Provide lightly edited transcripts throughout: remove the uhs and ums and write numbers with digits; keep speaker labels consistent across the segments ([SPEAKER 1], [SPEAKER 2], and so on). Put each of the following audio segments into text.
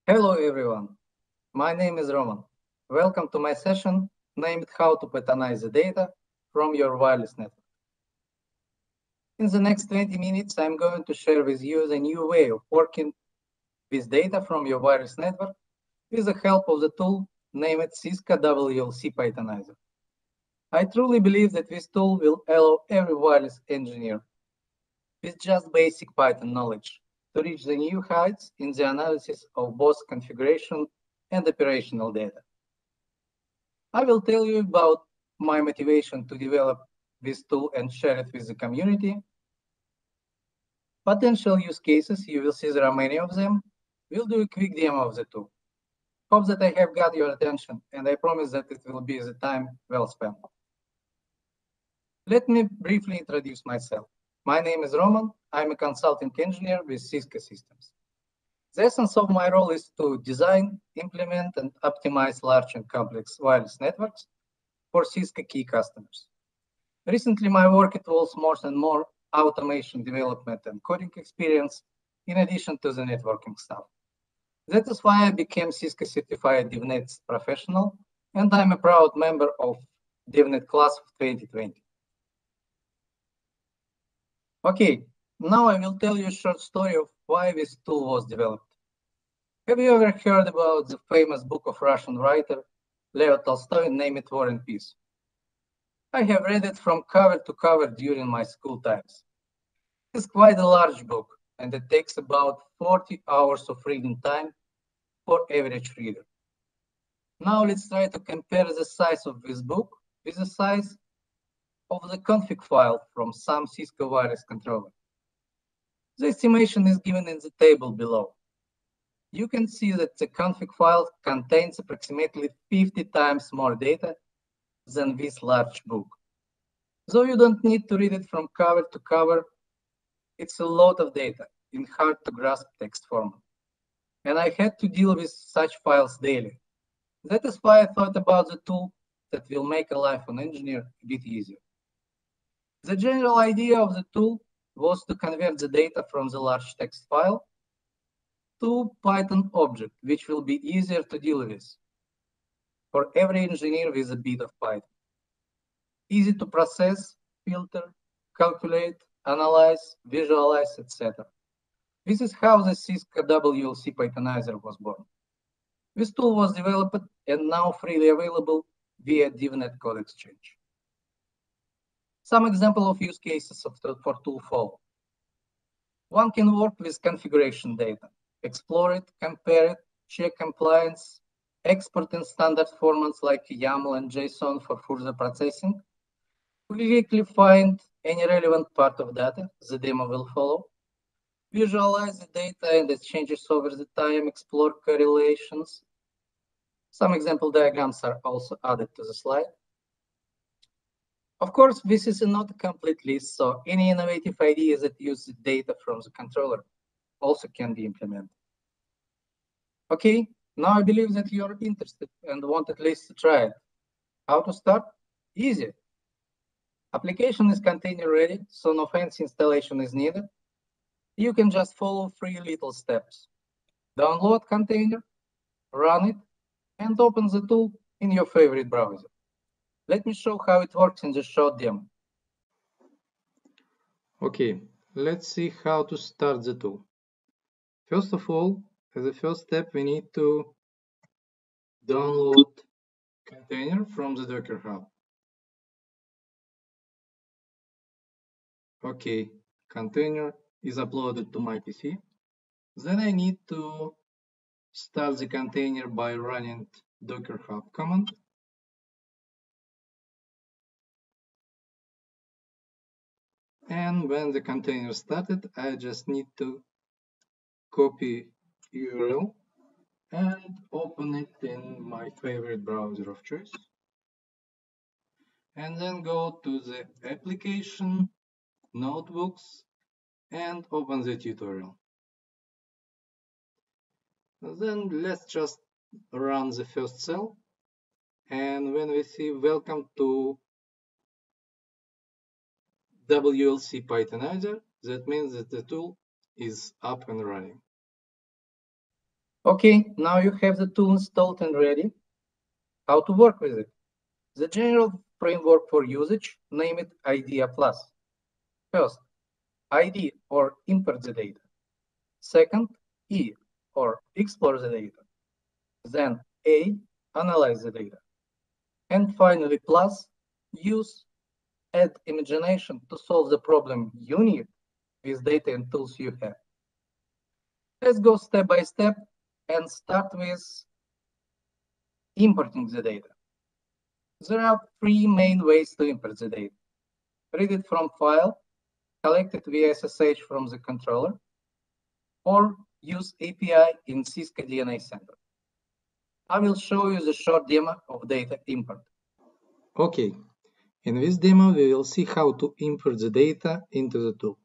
[SPEAKER 1] Hello everyone, my name is Roman. Welcome to my session named How to Pythonize the Data from Your Wireless Network. In the next 20 minutes, I'm going to share with you the new way of working with data from your wireless network with the help of the tool named Cisco WLC Pythonizer. I truly believe that this tool will allow every wireless engineer with just basic Python knowledge to reach the new heights in the analysis of both configuration and operational data. I will tell you about my motivation to develop this tool and share it with the community. Potential use cases, you will see there are many of them. We'll do a quick demo of the tool. Hope that I have got your attention, and I promise that it will be the time well spent. Let me briefly introduce myself. My name is Roman. I'm a consulting engineer with Cisco Systems. The essence of my role is to design, implement, and optimize large and complex wireless networks for Cisco key customers. Recently, my work involves more and more automation development and coding experience, in addition to the networking stuff. That is why I became Cisco certified DevNet professional, and I'm a proud member of DevNet class of 2020. Okay, now I will tell you a short story of why this tool was developed. Have you ever heard about the famous book of Russian writer Leo Tolstoy named War and Peace? I have read it from cover to cover during my school times. It's quite a large book, and it takes about 40 hours of reading time for average reader. Now let's try to compare the size of this book with the size of the config file from some Cisco wireless controller. The estimation is given in the table below. You can see that the config file contains approximately 50 times more data than this large book. Though you don't need to read it from cover to cover, it's a lot of data in hard to grasp text format. And I had to deal with such files daily. That is why I thought about the tool that will make a life of an engineer a bit easier. The general idea of the tool was to convert the data from the large text file to Python object, which will be easier to deal with for every engineer with a bit of Python. Easy to process, filter, calculate, analyze, visualize, etc. This is how the Cisco WLC Pythonizer was born. This tool was developed and now freely available via DevNet Code Exchange. Some example of use cases for tool follow. One can work with configuration data, explore it, compare it, check compliance, export in standard formats like YAML and JSON for further processing, quickly find any relevant part of data, the demo will follow, visualize the data and its changes over the time, explore correlations. Some example diagrams are also added to the slide. Of course, this is not a complete list, so any innovative ideas that use the data from the controller also can be implemented. Okay, now I believe that you're interested and want at least to try it. How to start? Easy. Application is container ready, so no fancy installation is needed. You can just follow 3 little steps. Download container, run it, and open the tool in your favorite browser. Let me show how it works in the short demo.
[SPEAKER 2] Okay, let's see how to start the tool. First of all, as a first step, we need to download container from the Docker Hub. Okay, container is uploaded to my PC. Then I need to start the container by running Docker Hub command. And when the container started, I just need to copy URL and open it in my favorite browser of choice. And then go to the application, notebooks, and open the tutorial. Then let's just run the first cell. And when we see welcome to WLC Pythonizer, that means that the tool is up and running.
[SPEAKER 1] Okay, now you have the tool installed and ready. How to work with it? The general framework for usage, name it IDEA Plus. First, ID or import the data. Second, E or explore the data. Then A, analyze the data. And finally, plus, use add imagination to solve the problem you need with data and tools you have. Let's go step by step and start with importing the data. There are three main ways to import the data. Read it from file, collect it via SSH from the controller, or use API in Cisco DNA Center. I will show you the short demo of data import.
[SPEAKER 2] Okay, in this demo we will see how to import the data into the tool.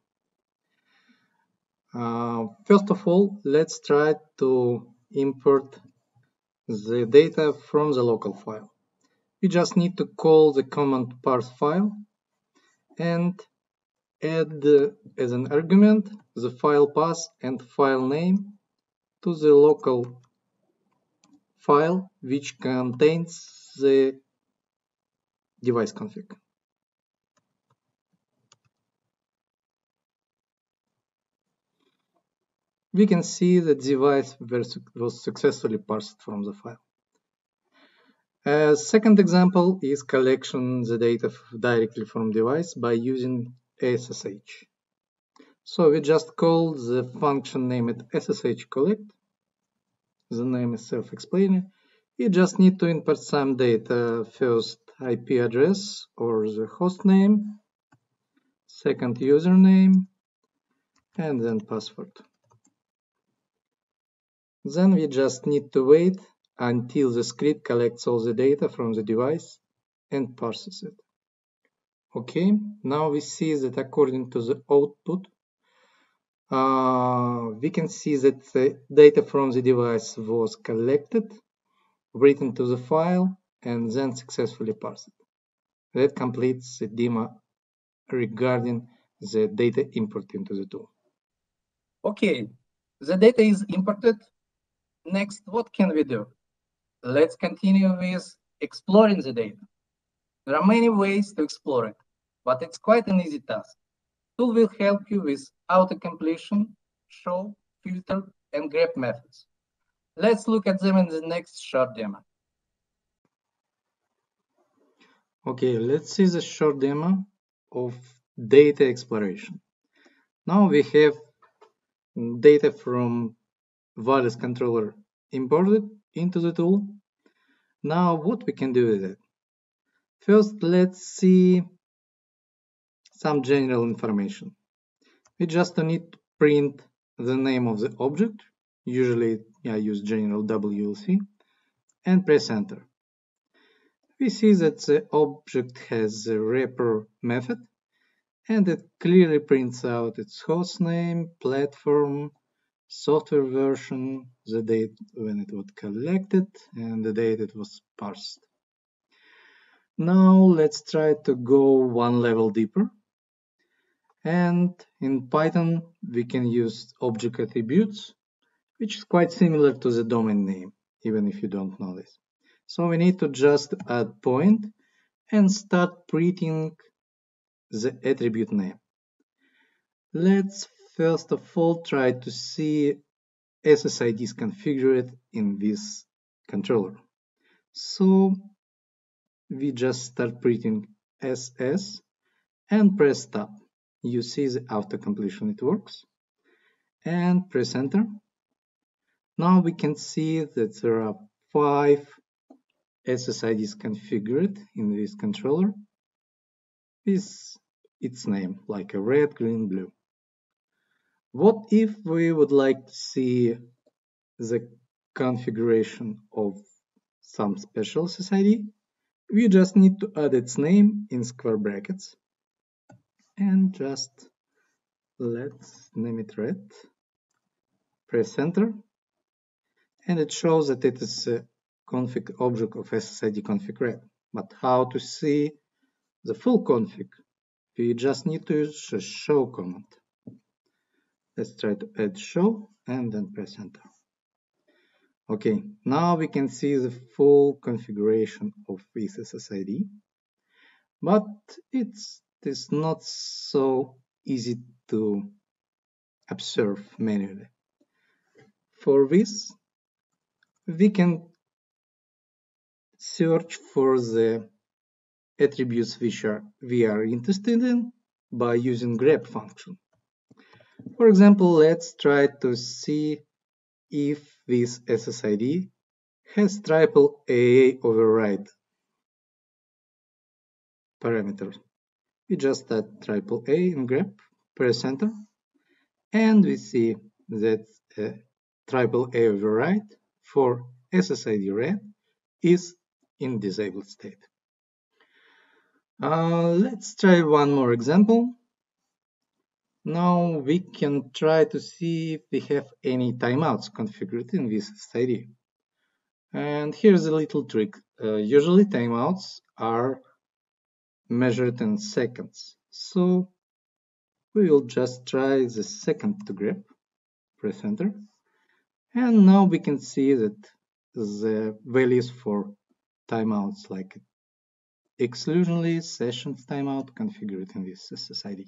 [SPEAKER 2] First of all, let's try to import the data from the local file. We just need to call the command parse file and add as an argument the file path and file name to the local file which contains the device config. We can see that the device was successfully parsed from the file. A second example is collection the data directly from device by using SSH. So we just call the function named SSH collect. The name is self-explaining. We just need to import some data, first IP address or the host name, second username, and then password. Then we just need to wait until the script collects all the data from the device and parses it. Okay, now we see that according to the output, we can see that the data from the device was collected, written to the file, and then successfully parsed. That completes the demo regarding the data import into the tool.
[SPEAKER 1] Okay, the data is imported. Next, what can we do? Let's continue with exploring the data. There are many ways to explore it, but it's quite an easy task. Tool will help you with auto-completion, show, filter, and grep methods. Let's look at them in the next short demo.
[SPEAKER 2] Okay, let's see the short demo of data exploration. Now we have data from wireless controller imported into the tool. Now what we can do with it? First, let's see some general information. We just need to print the name of the object. Usually I use general WLC and press enter. We see that the object has a wrapper method and it clearly prints out its host name, platform, software version, the date when it was collected, and the date it was parsed. Now let's try to go one level deeper. And in Python, we can use object attributes, which is quite similar to the domain name, even if you don't know this. So we need to just add point and start printing the attribute name. Let's first of all try to see SSIDs configured in this controller. So we just start printing SS and press tab. You see the auto completion, it works. And press enter. Now we can see that there are 5 SSIDs configured in this controller with its name, like a red, green, blue. What if we would like to see the configuration of some special SSID? We just need to add its name in square brackets and just let's name it red. Press enter and it shows that it is a config object of SSID config red. But how to see the full config? We just need to use the show command. Let's try to add show and then press enter. Okay, now we can see the full configuration of this SSID, but it is not so easy to observe manually. For this, we can search for the attributes which we are interested in by using grep function. For example, let's try to see if this SSID has triple AA override parameter. We just add triple A in grep, press enter, and we see that triple A override for SSID red is in disabled state. Let's try one more example. Now we can try to see if we have any timeouts configured in this SSID. And here's a little trick. Usually timeouts are measured in seconds. So we will just try the second to grep, press enter. And now we can see that the values for timeouts like exclusion list, sessions timeout configured in this SSID.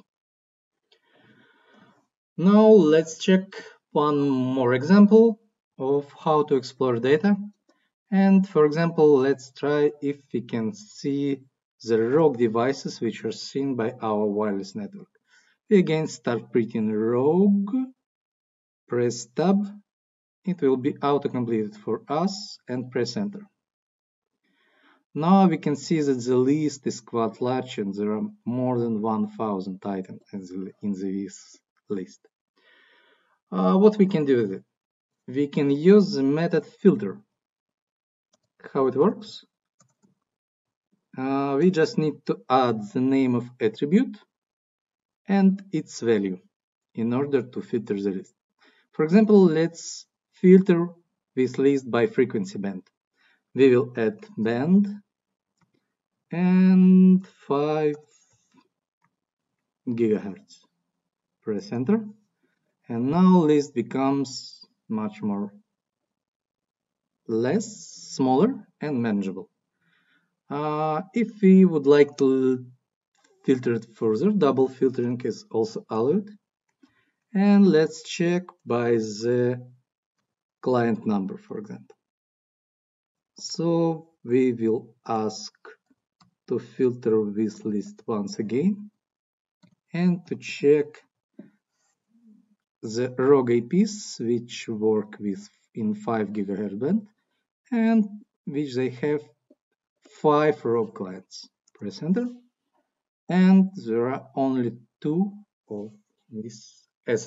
[SPEAKER 2] Now let's check one more example of how to explore data. And for example, let's try if we can see the rogue devices which are seen by our wireless network. We again start printing rogue, press tab, it will be auto-completed for us, and press enter. Now we can see that the list is quite large and there are more than 1000 items in this list. What we can do with it? We can use the method filter. How it works? We just need to add the name of attribute and its value in order to filter the list. For example, let's filter this list by frequency band. We will add band and 5 gigahertz. Press enter, and now list becomes much more smaller and manageable. If we would like to filter it further, double filtering is also allowed. And let's check by the client number, for example. So we will ask to filter this list once again and to check the rogue APs which work with in 5 GHz band and which they have 5 rogue clients. Press enter, and there are only 2 of these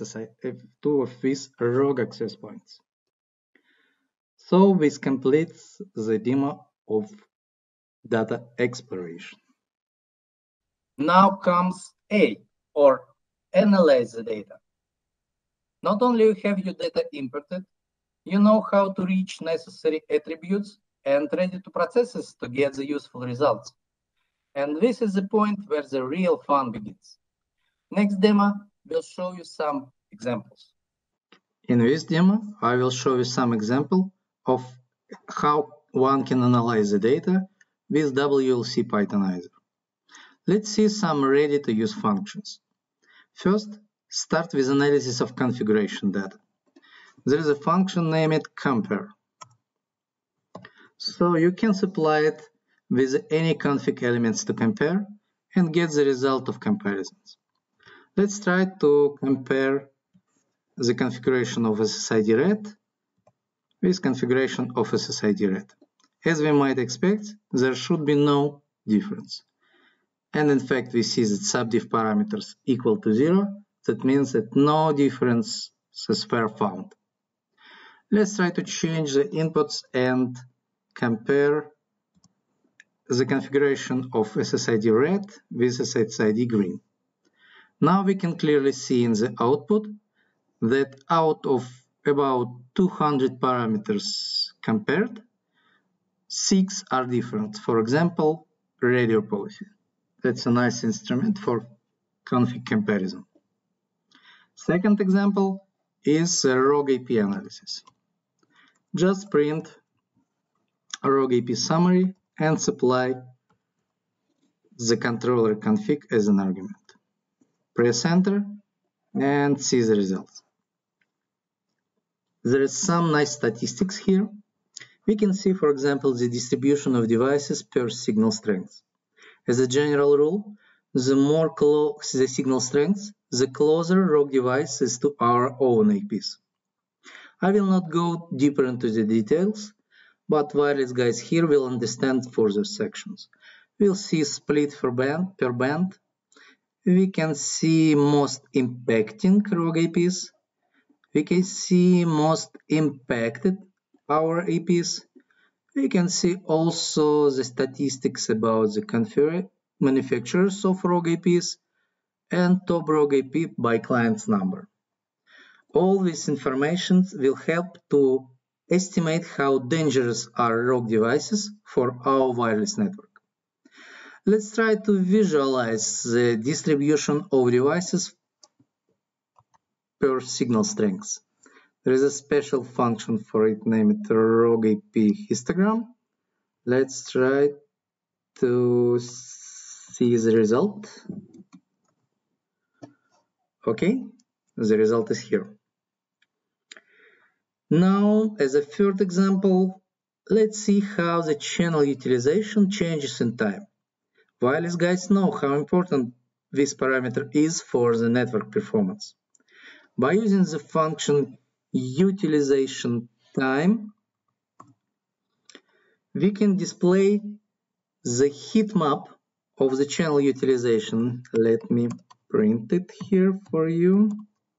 [SPEAKER 2] rogue access points. So this completes the demo of data exploration.
[SPEAKER 1] Now comes A, or analyze the data. Not only you have your data imported, you know how to reach necessary attributes and ready to processes to get the useful results. And this is the point where the real fun begins. Next demo will show you some examples.
[SPEAKER 2] In this demo, I will show you some example of how one can analyze the data with WLC Pythonizer. Let's see some ready-to-use functions. First, start with analysis of configuration data. There is a function named compare. So you can supply it with any config elements to compare and get the result of comparisons. Let's try to compare the configuration of SSID red with configuration of SSID red. As we might expect, there should be no difference. And in fact, we see that subdiff parameters equal to 0. That means that no differences were found. Let's try to change the inputs and compare the configuration of SSID red with SSID green. Now we can clearly see in the output that out of about 200 parameters compared, 6 are different. For example, radio policy. That's a nice instrument for config comparison. Second example is rogue AP analysis. just print ROG AP summary and supply the controller config as an argument. Press enter and see the results. There is some nice statistics here. We can see, for example, the distribution of devices per signal strength. As a general rule, the more close the signal strength, the closer ROG device is to our own APs. I will not go deeper into the details, but wireless guys here will understand further sections. We'll see split per band. We can see most impacting ROG APs. We can see most impacted our APs. We can see also the statistics about the manufacturers of ROG APs and top ROG AP by client's number. All this information will help to estimate how dangerous are ROG devices for our wireless network. Let's try to visualize the distribution of devices per signal strength. There is a special function for it, named ROG AP histogram. Let's try to see the result. Okay, the result is here. Now, as a third example, let's see how the channel utilization changes in time. Wireless guys know how important this parameter is for the network performance. By using the function utilization time, we can display the heat map of the channel utilization. Let me print it here for you.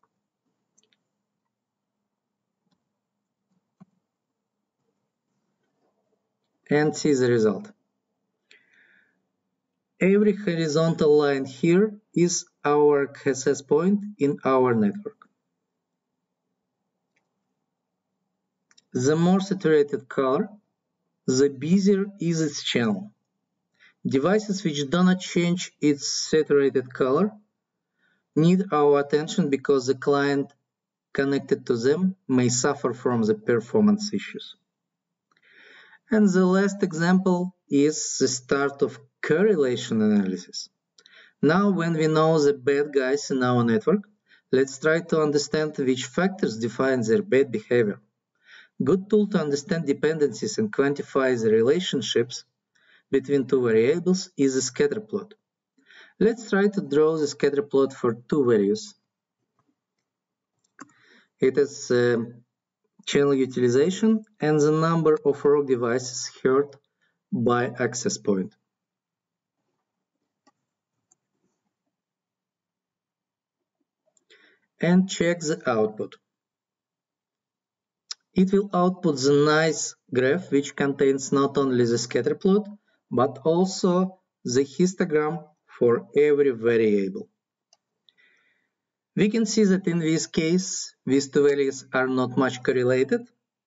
[SPEAKER 2] And see the result. Every horizontal line here is our access point in our network. The more saturated color, the busier is its channel. Devices which do not change its saturated color need our attention because the client connected to them may suffer from the performance issues. And the last example is the start of correlation analysis. Now, when we know the bad guys in our network, let's try to understand which factors define their bad behavior. Good tool to understand dependencies and quantify the relationships between two variables is a scatter plot. Let's try to draw the scatter plot for two values. It is channel utilization and the number of ROG devices heard by access point. And check the output. It will output the nice graph which contains not only the scatter plot but also the histogram for every variable. We can see that in this case, these two values are not much correlated,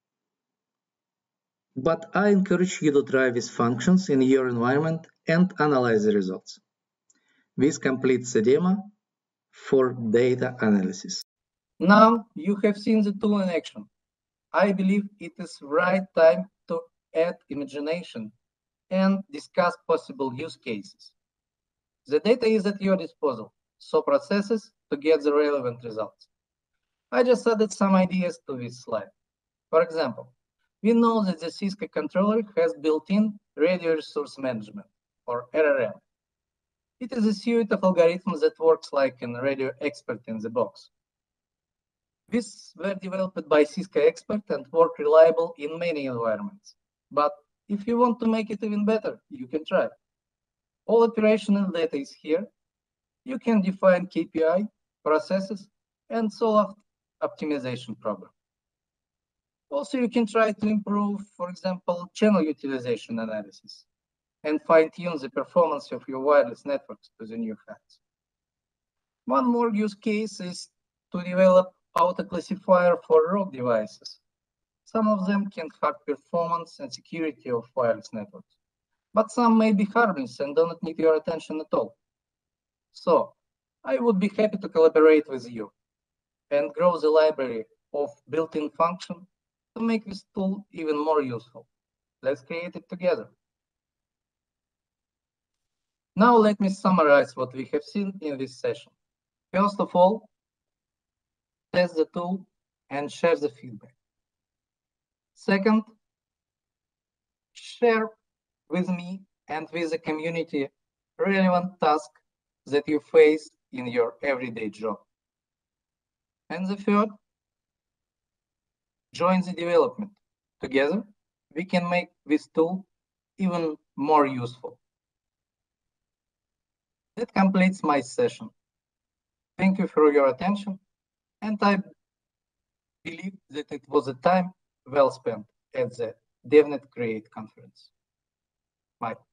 [SPEAKER 2] but I encourage you to try these functions in your environment and analyze the results. This completes the demo for data analysis.
[SPEAKER 1] Now you have seen the tool in action. I believe it is right time to add imagination and discuss possible use cases. The data is at your disposal, so processes to get the relevant results. I just added some ideas to this slide. For example, we know that the Cisco controller has built-in radio resource management, or RRM. It is a suite of algorithms that works like a radio expert in the box. These were developed by Cisco expert and work reliable in many environments. But if you want to make it even better, you can try. All operational data is here. You can define KPI, processes, and solve optimization program. Also, you can try to improve, for example, channel utilization analysis and fine-tune the performance of your wireless networks to the new heights. One more use case is to develop auto-classifier for ROG devices. Some of them can hack performance and security of wireless networks, but some may be harmless and do not need your attention at all. So, I would be happy to collaborate with you and grow the library of built-in function to make this tool even more useful. Let's create it together. Now let me summarize what we have seen in this session. First of all, test the tool and share the feedback. Second, share with me and with the community relevant tasks that you face in your everyday job. And the third, join the development. Together, we can make this tool even more useful. That completes my session. Thank you for your attention, and I believe that it was a time well spent at the DevNet Create conference. Bye.